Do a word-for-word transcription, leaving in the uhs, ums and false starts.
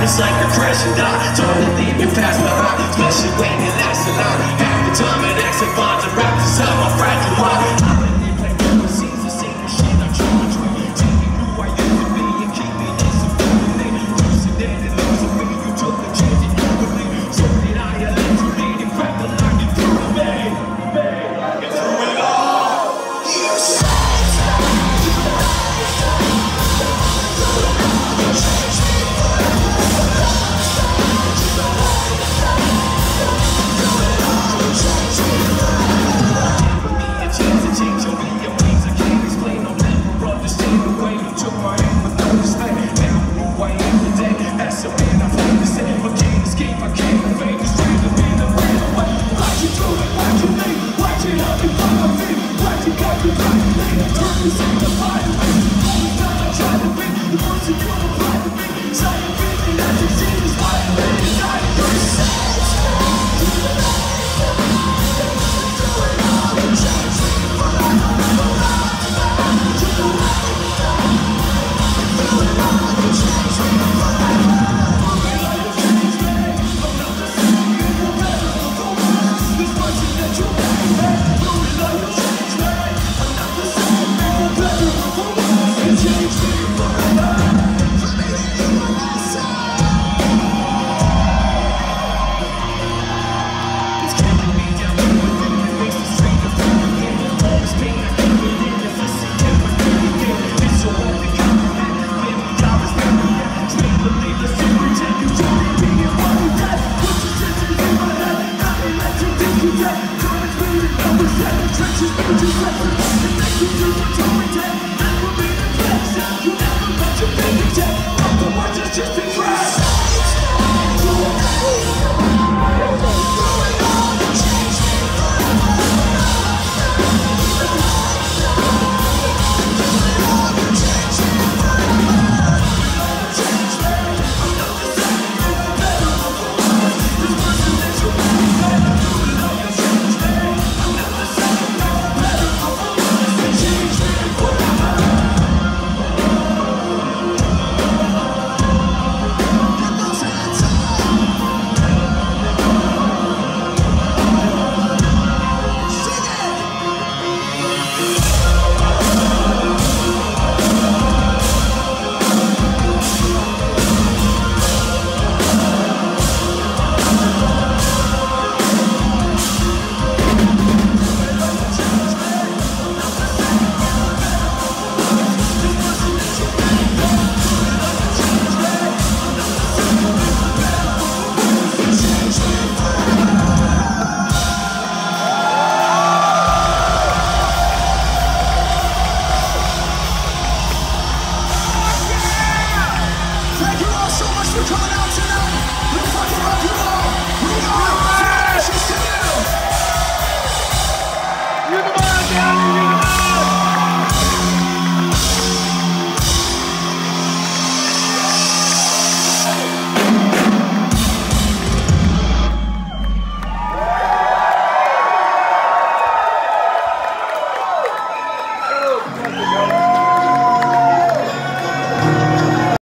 It's like a crash and die. Don't leave me fast behind, especially when it lasts a lot. Half the time it acts like bonds and wrapped inside my fragile mind. I let me play overseas and see the shit I'm trying to do. Take me who I used to be and keep me in some feeling. Losing it and losing me, you took the chance and you believe. So did I, I let you lead and crack the line and through me. And through it all, you said. Trenches, trenches, trenches, trenches, trenches, trenches, trenches, trenches,